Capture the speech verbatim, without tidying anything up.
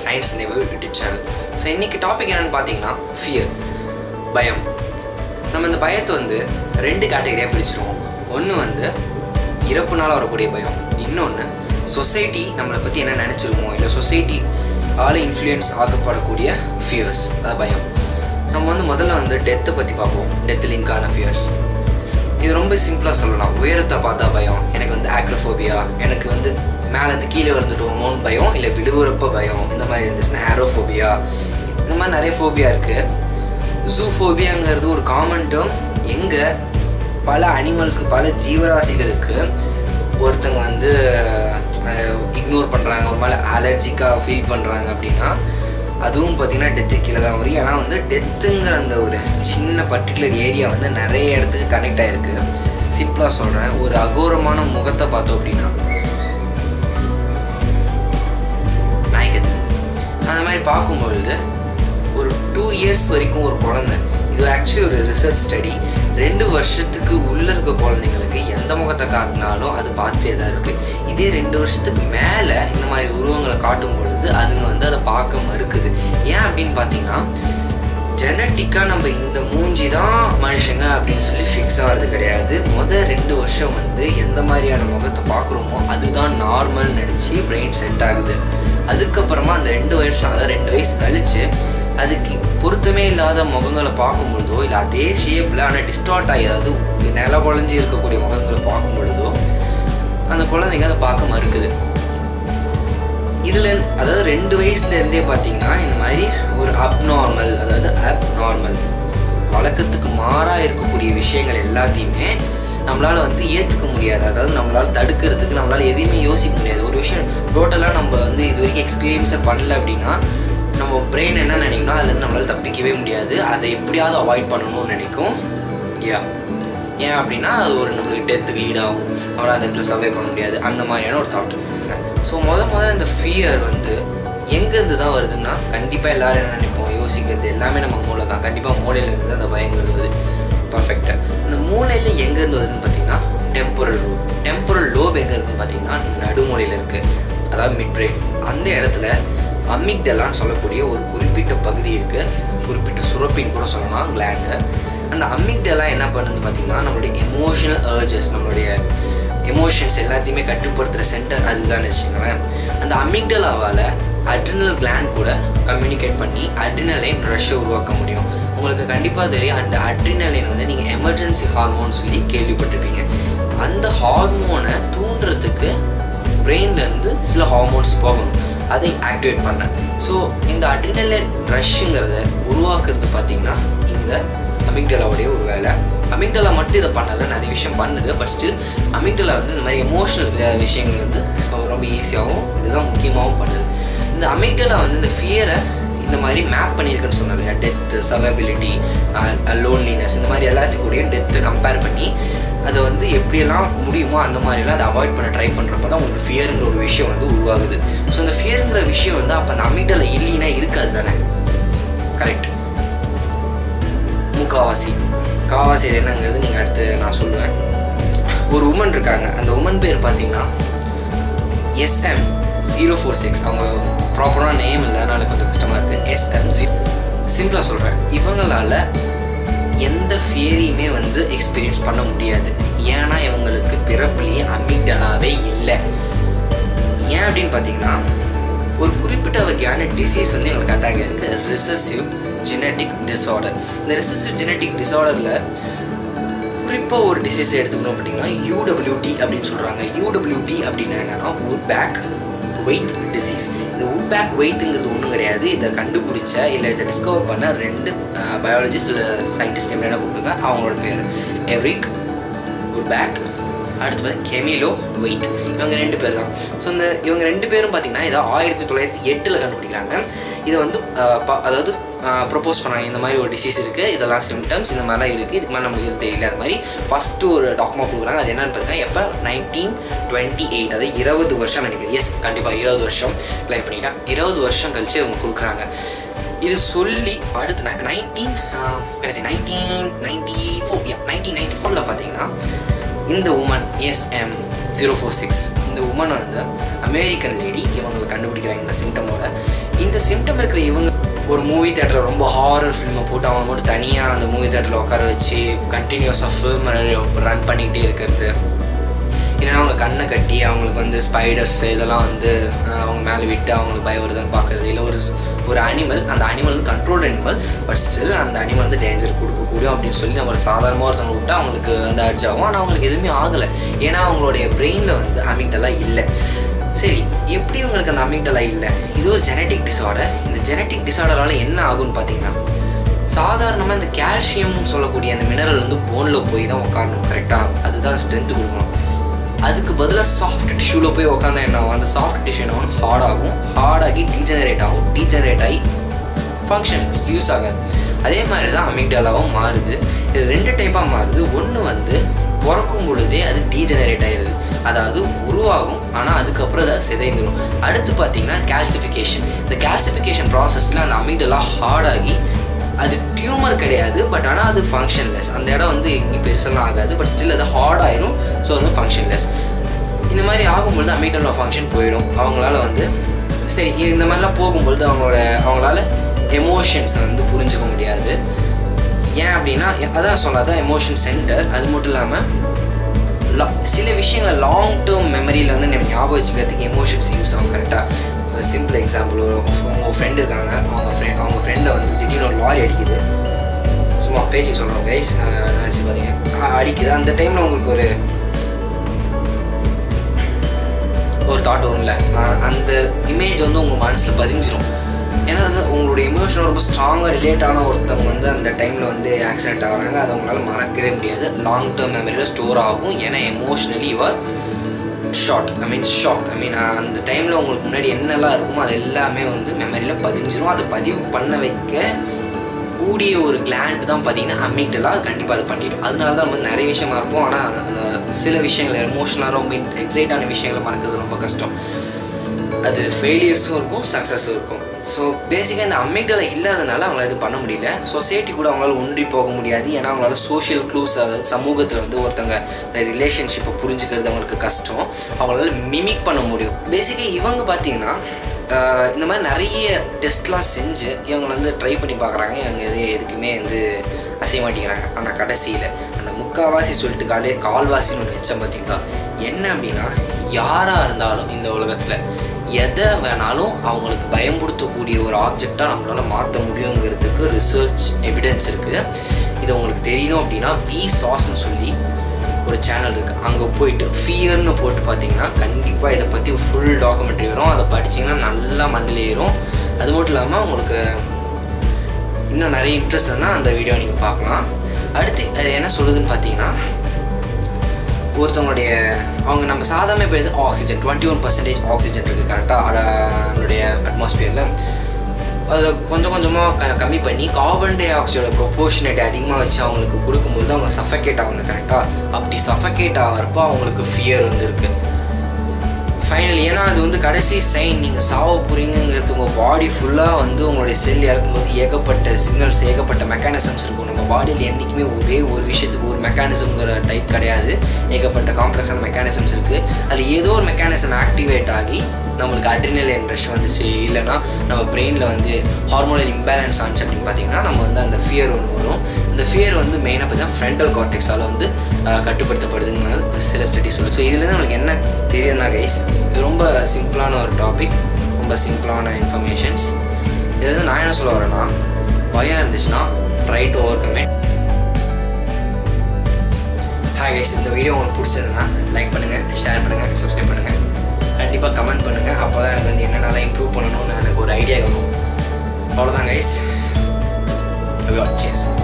Science new YouTube channel. So இன்றைக்கி topic என்னென்னு பார்த்தீங்கன்னா ஃபியர், பயம். நம்ம இந்த பயத்தை வந்து ரெண்டு கேட்டகரியாக பிரிச்சுருவோம். ஒன்று வந்து இறப்புனால் வரக்கூடிய பயம், இன்னொன்று சொசைட்டி நம்மளை பற்றி என்ன நினச்சிருமோ இல்லை சொசைட்டி ஆல் இன்ஃப்ளூயன்ஸ் ஆகப்படக்கூடிய ஃபியர்ஸ், அதாவது பயம். நம்ம வந்து முதல்ல வந்து டெத்தை பற்றி பார்ப்போம். டெத் லிங்கான ஃபியர்ஸ் இது ரொம்ப சிம்பிளாக சொல்லலாம். உயரத்தை பார்த்தா பயம், எனக்கு வந்து ஆக்ரோஃபோபியா, எனக்கு வந்து மேலே இருந்து கீழே விழுந்துட்டோமோன்னு பயம், இல்லை விழுவுறப்ப பயம், இந்த மாதிரி இருந்துச்சுன்னா ஏரோஃபோபியா, இந்த மாதிரி நிறைய ஃபோபியா இருக்குது. ஜூஃபோபியாங்கிறது ஒரு காமன் டேர்ம். எங்கே பல அனிமல்ஸ்க்கு, பல ஜீவராசிகளுக்கு ஒருத்தங்க வந்து இக்னோர் பண்ணுறாங்க, ஒரு மாதிரி அலர்ஜிக்காக ஃபீல் பண்ணுறாங்க அப்படின்னா அதுவும் பார்த்திங்கன்னா டெத்து கீழே தான் வரும். ஏன்னா வந்து டெத்துங்கிற அந்த ஒரு சின்ன பர்டிகுலர் ஏரியா வந்து நிறைய இடத்துக்கு கனெக்ட் ஆகிருக்கு. சிம்பிளாக சொல்கிறேன், ஒரு அகோரமான முகத்தை பார்த்தோம் அப்படின்னா நாய்க்கத்து அந்த மாதிரி பார்க்கும்பொழுது ஒரு டூ இயர்ஸ் வரைக்கும் ஒரு குழந்தை, இது ஆக்சுவலி ஒரு ரிசர்ச் ஸ்டடி, ரெண்டு வருஷத்துக்கு உள்ளே இருக்க குழந்தைங்களுக்கு எந்த முகத்தை காட்டினாலும் அது பார்த்துட்டே தான் இருக்குது. இதே ரெண்டு வருஷத்துக்கு மேலே இந்த மாதிரி உருவங்களை காட்டும் பொழுது அதுங்க வந்து அதை பார்க்க மறுக்குது. ஏன் அப்படின்னு பார்த்தீங்கன்னா ஜெனட்டிக்காக நம்ம இந்த மூஞ்சி தான் மனுஷங்க அப்படின்னு சொல்லி ஃபிக்ஸ் ஆகிறது கிடையாது. மொதல் ரெண்டு வருஷம் வந்து எந்த மாதிரியான முகத்தை பார்க்குறோமோ அதுதான் நார்மல்னு நினச்சி பிரெயின் செட் ஆகுது. அதுக்கப்புறமா அந்த ரெண்டு வருஷம், அதாவது ரெண்டு வயசு கழித்து அதுக்கு பொருத்தமே இல்லாத முகங்களை பார்க்கும் பொழுதோ இல்லை அதே ஷேப்பில் ஆனால் டிஸ்டார்ட் ஆகி, அதாவது நில குழஞ்சி இருக்கக்கூடிய முகங்களை பார்க்கும் பொழுதோ அந்த குழந்தைங்க அதை பார்க்க மறுக்குது. இதில் அதாவது ரெண்டு வயசுலேருந்தே பார்த்தீங்கன்னா இந்த மாதிரி ஒரு அப்நார்மல், அதாவது அப் நார்மல் வழக்கத்துக்கு மாறாக இருக்கக்கூடிய விஷயங்கள் எல்லாத்தையுமே நம்மளால் வந்து ஏற்றுக்க முடியாது. அதாவது நம்மளால் தடுக்கிறதுக்கு நம்மளால் எதுவுமே யோசிக்க முடியாது. ஒரு விஷயம் டோட்டலாக நம்ம வந்து இது வரைக்கும் எக்ஸ்பீரியன்ஸை பண்ணல அப்படின்னா நம்ம பிரெயின் என்ன நினைக்கணும், அதுலேருந்து நம்மளால் தப்பிக்கவே முடியாது. அதை எப்படியாவது அவாய்ட் பண்ணணும்னு நினைக்கும். யா ஏன் அப்படின்னா அது ஒரு நம்மளுக்கு டெத்துக்கு லீடாகும், நம்மளால் அந்த இடத்துல சர்வை பண்ண முடியாது, அந்த மாதிரியான ஒரு தாட். ஸோ முத முதல்ல இந்த ஃபியர் வந்து எங்கேருந்து தான் வருதுன்னா கண்டிப்பாக எல்லோரும் என்ன நினைப்போம், யோசிக்கிறது எல்லாமே நம்ம மூளை தான். கண்டிப்பாக மூளையிலேருந்து அந்த பயங்கிறது பர்ஃபெக்டாக. இந்த மூளையில் எங்கேருந்து வருதுன்னு பார்த்தீங்கன்னா டெம்பரல் லோப். டெம்பரல் லோப் எங்கே இருக்குதுன்னு பார்த்தீங்கன்னா நடுமூலையில் இருக்குது, அதாவது மிட் பிரெயின். அந்த இடத்துல அமிக்டலான்னு சொல்லக்கூடிய ஒரு குறிப்பிட்ட பகுதி இருக்குது, குறிப்பிட்ட சுரப்பின்னு கூட சொல்லலாம், கிளாண்டு. அந்த அமிக்டலா என்ன பண்ணுது பார்த்தீங்கன்னா நம்மளுடைய எமோஷனல் அர்ஜஸ், நம்மளுடைய எமோஷன்ஸ் எல்லாத்தையுமே கட்டுப்படுத்துகிற சென்டர் அதுதான் வச்சுக்கோங்களேன். அந்த அமிக்டலாவால் அட்ரினல் கிளாண்ட் கூட கம்யூனிகேட் பண்ணி அட்ரினலைன் ரஷ்ஷை உருவாக்க முடியும். உங்களுக்கு கண்டிப்பாக தெரியும், அந்த அட்ரினலைன் வந்து நீங்கள் எமர்ஜென்சி ஹார்மோன் சொல்லி கேள்விப்பட்டிருப்பீங்க. அந்த ஹார்மோனை தூண்டுறதுக்கு பிரெயின்லேருந்து சில ஹார்மோன்ஸ் போகணும், அதை ஆக்டிவேட் பண்ண. ஸோ இந்த அட்ரினலைன் ரஷ்ங்கிறத உருவாக்குறது பார்த்திங்கன்னா இந்த அமிக்டலாவுடைய ஒரு வேலை. அமிக்டலா மட்டும் இதை பண்ணலை, நிறைய விஷயம் பண்ணுது. பட் ஸ்டில் அமிக்டலா வந்து இந்த மாதிரி எமோஷனல் விஷயங்கள் வந்து ஸோ ரொம்ப ஈஸியாகவும் இதுதான் முக்கியமாகவும் பண்ணுது. இந்த அமிக்டலா வந்து இந்த ஃபியரை இந்த மாதிரி மேப் பண்ணியிருக்குன்னு சொன்னேன் இல்லையா, டெத்து, சர்வைபிலிட்டி, லோன்லினஸ், இந்த மாதிரி எல்லாத்துக்கூடயும் டெத்தை கம்பேர் பண்ணி அதை வந்து எப்படியெல்லாம் முடியுமோ அந்த மாதிரிலாம் அதை அவாய்ட் பண்ண ட்ரை பண்ணுறப்ப தான் உங்களுக்கு ஃபியருங்கிற ஒரு விஷயம் வந்து உருவாகுது. ஸோ இந்த ஃபியருங்கிற விஷயம் வந்து அப்போ அந்த அமிக்டலா இல்லைன்னா இருக்காது தானே, கரெக்ட்? முக்காவாசி காவாசி என்னங்கிறது நீங்கள் அடுத்து நான் சொல்லுவேன். ஒரு உமன் இருக்காங்க, அந்த உமன் பேர் பார்த்தீங்கன்னா எஸ்எம் ஜீரோ ஃபோர் சிக்ஸ். அவங்க ப்ராப்பரான நேம் இல்லை, அதனால கொஞ்சம் கஷ்டமாக இருக்குது. எஸ்எம் ஜீ சிம்பிளாக சொல்கிறேன், இவங்களால் எந்த ஃபியரையுமே வந்து எக்ஸ்பீரியன்ஸ் பண்ண முடியாது. ஏன்னா இவங்களுக்கு பிறப்புலேயே அமிக்டலாவே இல்லை. ஏன் அப்படின்னு பார்த்தீங்கன்னா ஒரு குறிப்பிட்ட வகையான டிசீஸ் வந்து எங்களுக்கு அட்டாக் ஆகிருக்கு, ரிசசிவ் ஜெனட்டிக் டிஸார்டர். இந்த ரிசசிவ் ஜெனட்டிக் டிஸார்டரில் குறிப்பாக ஒரு டிசீஸை எடுத்துக்கணும் அப்படின்னா யூடபிள்யூடி அப்படின்னு சொல்கிறாங்க. யூடபிள்யூடி அப்படின்னா என்னென்னா வுட் பேக் வெயிட் டிசீஸ். இந்த வுட் பேக் வெயிட்டுங்கிறது ஒன்றும் கிடையாது. இதை கண்டுபிடிச்ச இல்லை இதை டிஸ்கவர் பண்ண ரெண்டு பயாலஜிஸ்ட் இல்லை சயின்டிஸ்ட் என்ன கூப்பிடுங்க, அவங்களோட பேர் எரிக் வுட் பேக், அடுத்து பார்த்து கெமிலோ வெயிட். இவங்க ரெண்டு பேர் தான். ஸோ இந்த இவங்க ரெண்டு பேரும் பார்த்திங்கன்னா இதை ஆயிரத்தி தொள்ளாயிரத்தி எட்டில் கண்டுபிடிக்கிறாங்க. இதை வந்து அதாவது ப்ரொப்போஸ் பண்ணாங்க, இந்த மாதிரி ஒரு டிசீஸ் இருக்குது, இதெல்லாம் சிம்டம்ஸ் இந்த மாதிரிலாம் இருக்குது, இதுக்கு மேலே நமக்கு இது தெரியல. அது மாதிரி ஃபஸ்ட்டு ஒரு டாக்குமெண்ட் கொடுக்குறாங்க. அது என்னென்னு பார்த்தீங்கன்னா எப்போ நைன்டீன் டுவெண்ட்டி எயிட் அதாவது இருபது வருஷம் நினைக்கிறேன். எஸ் கண்டிப்பாக இருபது வருஷம் லைஃப் பண்ணிட்டேன். இருபது வருஷம் கழிச்சு அவங்க கொடுக்குறாங்க. இது சொல்லி அடுத்து nineteen nineteen ninety four nineteen ninety ஃபோரில் பார்த்தீங்கன்னா இந்த woman SM zero four six இந்த உமன் வந்து அமெரிக்கன் லேடி. இவங்களை கண்டுபிடிக்கிறாங்க இந்த சிம்டமோட. இந்த சிம்டம் இருக்கிற இவங்க ஒரு மூவி தேட்டரில் ரொம்ப ஹாரர் ஃபில்மை போட்டு அவங்க மட்டும் தனியாக அந்த மூவி தேட்டரில் உட்கார வச்சு கண்டினியூஸாக ஃபில்ம் ரன் பண்ணிக்கிட்டே இருக்கிறது. ஏன்னா அவங்க கண்ணை கட்டி அவங்களுக்கு வந்து ஸ்பைடர்ஸ் இதெல்லாம் வந்து அவங்க மேலே விட்டு அவங்களுக்கு பயம் வருதுன்னு பார்க்குறது. இல்லை ஒரு ஒரு அனிமல், அந்த அனிமல் வந்து கண்ட்ரோல்டு அனிமல், பட் ஸ்டில் அந்த அனிமல் வந்து டேஞ்சர் கொடுக்கக்கூடிய அப்படின்னு சொல்லி நம்ம சாதாரணமாக ஒருத்தவங்க விட்டு அவங்களுக்கு வந்து அர்ஜ் ஆகும். ஆனால் அவங்களுக்கு எதுவுமே ஆகலை, ஏன்னா அவங்களுடைய பிரெயினில் வந்து அமிக்டலா இல்லை. சரி, எப்படி உங்களுக்கு அந்த அமிக்டலா இல்லை? இது ஒரு ஜெனட்டிக் டிஸார்டர். இந்த ஜெனட்டிக் டிஸார்டரால் என்ன ஆகும்னு பார்த்தீங்கன்னா, சாதாரணமாக இந்த கால்சியம்னு சொல்லக்கூடிய அந்த மினரல் வந்து போனில் போய் தான் உட்காரணும். கரெக்டாக அதுதான் ஸ்ட்ரென்த்து கொடுக்கணும். அதுக்கு பதிலாக சாஃப்ட் டிஷ்யூவில் போய் உட்காந்தா என்ன ஆகும்? அந்த சாஃப்ட் டிஷ்யூ என்ன ஆகும்? ஹார்ட் ஆகும். ஹார்டாகி டீஜெனரேட் ஆகும். டீஜெனரேட் ஆகி ஃபங்க்ஷன்லெஸ், யூஸ் ஆகாது. அதே மாதிரி தான் அமிக்டலாவும் மாறுது. இது ரெண்டு டைப்பாக மாறுது. ஒன்று வந்து பிறக்கும் பொழுதே அது டீஜெனரேட் ஆகிடுது, அதாவது உருவாகும், ஆனால் அதுக்கப்புறம் அதை சிதைந்துடும். அடுத்து பார்த்தீங்கன்னா கால்சிஃபிகேஷன். இந்த கால்சிஃபிகேஷன் ப்ராசஸில் அந்த அமிக்டலா ஹார்டாகி, அது டியூமர் கிடையாது, பட் ஆனால் அது ஃபங்க்ஷன்லெஸ். அந்த இடம் வந்து எங்கேயும் பெருசெல்லாம் ஆகாது, பட் ஸ்டில் அது ஹார்ட் ஆயிடும். ஸோ அது ஃபங்க்ஷன்லெஸ். இந்த மாதிரி ஆகும்பொழுது அமிக்டலா ஃபங்க்ஷன் போயிடும். அவங்களால வந்து சரி இந்த மாதிரிலாம் போகும்பொழுது அவங்களோட அவங்களால எமோஷன்ஸை வந்து புரிஞ்சுக்க முடியாது. ஏன் அப்படின்னா, அதான் சொல்லாத எமோஷன் சென்டர். அது மட்டும் இல்லாமல் லா சில விஷயங்கள் லாங் டேர்ம் மெமரியில் வந்து நம்ம ஞாபகம் வச்சுக்கிறதுக்கு எமோஷன்ஸ் யூஸ் ஆகும். கரெக்டாக சிம்பிள் எக்ஸாம்பிள், ஒரு அவங்க ஃப்ரெண்டு இருக்காங்க, அவங்க ஃப்ரெண்ட் அவங்க ஃப்ரெண்டை வந்து திடீர்னு ஒரு லாரி அடிக்குது. சும்மா பேச்சுக்கு சொல்கிறோம் கைஸ், நினச்சி பார்த்தீங்க அடிக்குது. அந்த டைமில் உங்களுக்கு ஒரு ஒரு தாட் வரும்ல, அந்த இமேஜ் வந்து உங்கள் மனசில் பதிஞ்சிடும். ஏன்னா அது உங்களுடைய எமோஷன் ரொம்ப ஸ்ட்ராங்காக ரிலேட் ஆன ஒருத்தவங்க வந்து அந்த டைமில் வந்து ஆக்சிடென்ட் ஆகிறாங்க. அதை உங்களால் மறக்கவே முடியாது. லாங் டேர்ம் மெமரியில் ஸ்டோர் ஆகும். ஏன்னா emotionally your short I mean short I mean அந்த டைமில் உங்களுக்கு முன்னாடி என்னெல்லாம் இருக்குமோ அது எல்லாமே வந்து மெமரியில் பதிஞ்சிரும். அதை பதிவு பண்ண வைக்க கூடிய ஒரு கிளாண்ட் தான் பார்த்தீங்கன்னா அமிக்டலா. கண்டிப்பாக அது பண்ணிடும். அதனால தான் நம்ம நிறைய விஷயம் மறப்போம். ஆனால் அந்த சில விஷயங்கள் எமோஷனலாக ரொம்ப எக்ஸைட்டான விஷயங்களை மறக்கிறது ரொம்ப கஷ்டம். அது ஃபெயிலியர்ஸும் இருக்கும், சக்ஸஸும் இருக்கும். ஸோ பேசிக்காக இந்த அமிக்டலா இல்லாதனால அவங்களால இது பண்ண முடியல. சொசைட்டி கூட அவங்களால ஒன்றி போக முடியாது. ஏன்னா அவங்களால சோஷியல் க்ளூஸ், அதாவது சமூகத்தில் வந்து ஒருத்தங்க ரிலேஷன்ஷிப்பை புரிஞ்சுக்கிறது அவங்களுக்கு கஷ்டம். அவங்களால மிமிக் பண்ண முடியும். பேசிக்காக இவங்க பார்த்தீங்கன்னா இந்த மாதிரி நிறைய டெஸ்ட்லாம் செஞ்சு இவங்க வந்து ட்ரை பண்ணி பார்க்குறாங்க. இவங்க எது எதுக்குமே வந்து அசைய மாட்டேங்கிறாங்க. ஆனால் கடைசியில் அந்த முக்கால்வாசி சொல்லிட்டு காலே கால்வாசின்னு ஒன்று வச்சேன் பார்த்தீங்களா. என்ன அப்படின்னா, யாராக இருந்தாலும் இந்த உலகத்தில் எதை வேணாலும் அவங்களுக்கு பயன்படுத்தக்கூடிய ஒரு ஆப்ஜெக்டாக நம்மளால் மாற்ற முடியுங்கிறதுக்கு ரிசர்ச் எவிடன்ஸ் இருக்குது. இது உங்களுக்கு தெரியணும் அப்படின்னா வி சாஸ்ன்னு சொல்லி ஒரு சேனல் இருக்குது. அங்கே போயிட்டு ஃபியர்னு போட்டு பார்த்தீங்கன்னா கண்டிப்பாக இதை பற்றி ஃபுல் டாக்குமெண்ட்ரி வரும். அதை படிச்சிங்கன்னா நல்லா மண்ணில் ஏறும். அது மட்டும் இல்லாமல் உங்களுக்கு இன்னும் நிறைய இன்ட்ரெஸ்ட் இருந்தால் அந்த வீடியோ நீங்கள் பார்க்கலாம். அடுத்து அது என்ன சொல்லுதுன்னு பார்த்தீங்கன்னா, ஒருத்தவங்களுடைய அவங்க நம்ம சாதாரண போயிடுது oxygen twenty one percentage oxygen இருக்குது கரெக்டாக நம்மளுடைய அட்மாஸ்பியரில். அதை கொஞ்சம் கொஞ்சமாக க கம்மி பண்ணி கார்பன் டை ஆக்சைடோட ப்ரொப்போர்ஷனேட் அதிகமாக வச்சு அவங்களுக்கு கொடுக்கும்போது அவங்க சஃபகேட் ஆகுங்க. கரெக்டாக அப்படி சஃபகேட் ஆகிறப்போ அவங்களுக்கு ஃபியர் வந்துருக்கு ஃபைனல். ஏன்னா அது வந்து கடைசி சைன், நீங்கள் சாவ போகிறீங்கிறது. உங்கள் பாடி ஃபுல்லாக வந்து உங்களுடைய செல் இறக்கும்போது ஏகப்பட்ட சிக்னல்ஸ், ஏகப்பட்ட மெக்கானிசம்ஸ் இருக்கும். நம்ம பாடியில் என்றைக்குமே ஒரே ஒரு விஷயத்துக்கு ஒரு மெக்கானிசம்ங்கிற டைப் கிடையாது. ஏகப்பட்ட காம்ப்ளெக்ஸான மெக்கானிசம்ஸ் இருக்குது. அதில் ஏதோ ஒரு மெக்கானிசம் ஆக்டிவேட் ஆகி நம்மளுக்கு அட்ரினலின் ரஷ் வந்துச்சு, இல்லைனா நம்ம பிரெயினில் வந்து ஹார்மோனல் இம்பேலன்ஸ் ஆச்சு அப்படின்னு பார்த்தீங்கன்னா நம்ம வந்து அந்த ஃபியர் ஒன்று வரும். இந்த ஃபியர் வந்து மெயினாக பார்த்தீங்கன்னா ஃப்ரண்டல் கார்டெக்ஸால் வந்து கட்டுப்படுத்தப்படுதுன்னு சில ஸ்டடிஸ் சொல்லுது. ஸோ இதுலேருந்து நம்மளுக்கு என்ன தெரியுதுன்னா கைஸ், ரொம்ப சிம்பிளான ஒரு டாபிக், ரொம்ப சிம்பிளான இன்ஃபர்மேஷன்ஸ். இதுலேருந்து நான் என்ன சொல்ல வரேன்னா, பயம் இருந்துச்சுன்னா try to overcome it. Hi guys, இந்த வீடியோ உங்களுக்கு பிடிச்சதுன்னா லைக் பண்ணுங்கள், ஷேர் பண்ணுங்கள், சப்ஸ்கிரைப் பண்ணுங்கள், கண்டிப்பாக கமெண்ட் பண்ணுங்கள். அப்போ தான் எனக்கு வந்து என்னென்னலாம் இம்ப்ரூவ் பண்ணணும்னு எனக்கு ஒரு ஐடியா வரும். அவ்வளோதான் கைஸ். Cheers.